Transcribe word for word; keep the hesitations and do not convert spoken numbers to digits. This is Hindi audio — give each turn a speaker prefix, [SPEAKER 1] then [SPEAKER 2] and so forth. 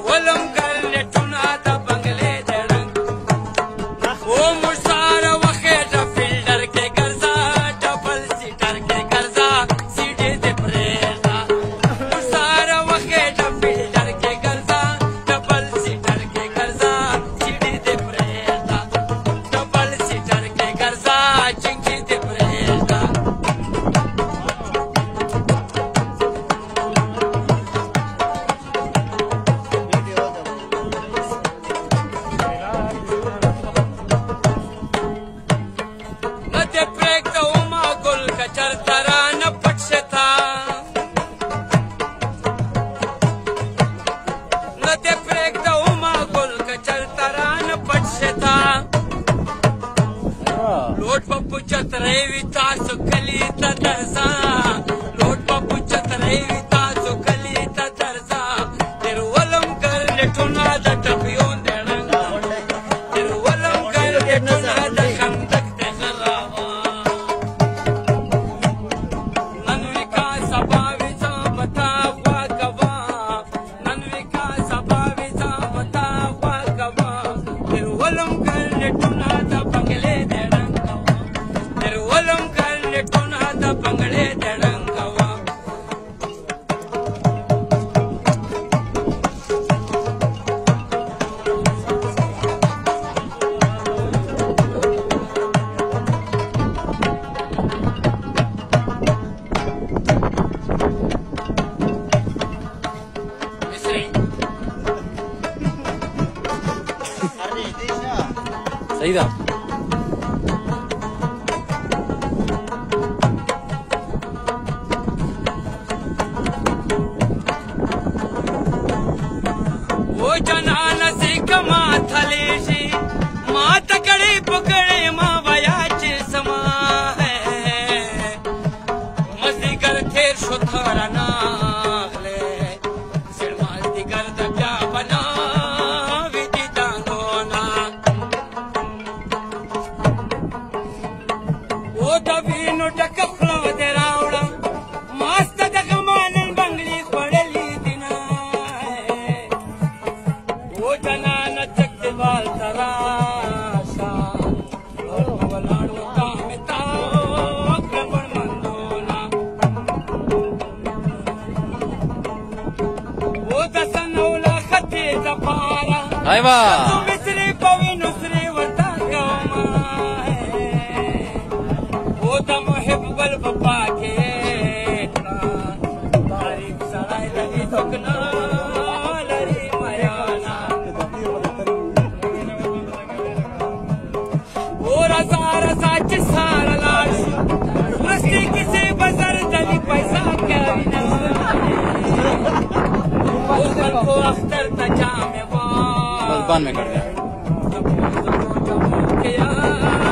[SPEAKER 1] लोट पप्पू चतरे विता सुखली तदरसा लोट पप्पू चतरे विता सुखली तदरसा तिरुवलम कर लेटुना द टपियों देरंगा तिरुवलम कर लेटुना द खंदक ते खरावा नन्विका सभावी सा बता वा गवा नन्विका सभावी सा बता वा गवा तिरुवलम कर लेटुना द बंगले बंगले दड़ंगवा
[SPEAKER 2] सही था।
[SPEAKER 1] जनान से कमा थलेशी माँ तकड़े पकड़े माँ बयाच समा है मस्ती कर थे सुथरा नागले सिरमाल दी कर दब्या बना विधि दांगोना वो दबी नो टक फ्लो दे रावड़ा मस्त तक मानन बंगली पड़ली दिना वो जनान चक्के बाल तराशा और वलाड़ो कामिता क्रमण मंदोना वो दसनौला खते जपारा
[SPEAKER 2] आइवा
[SPEAKER 1] तू मिसरी पवी नुसरी वता गमा है वो दम हिब्बल बपा के तारीफ सराय लगी धोकना अख्तर तजा में
[SPEAKER 2] बस बान में कर दिया।